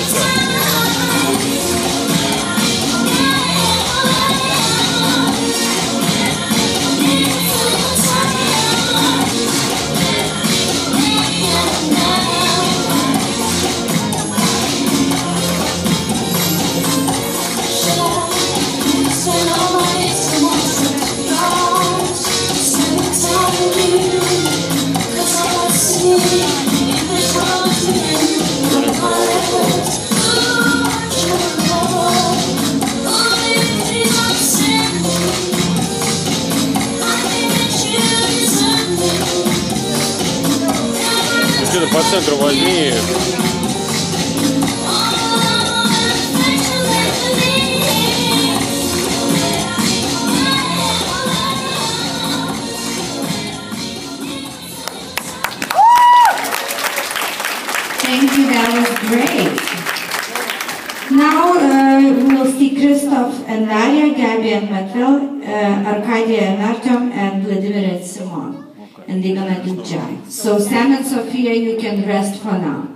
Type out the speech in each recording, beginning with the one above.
нравится. Что-то по центру возьми. Thank you, that was great. Now we will see Christoph and Daria, Gabi and Matvel, Arcadia and Artem, and Vladimir and Simone. And they're gonna do jive. So Sam and Sophia, you can rest for now.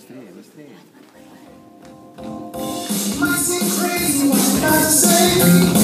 Crazy, what you gotta say?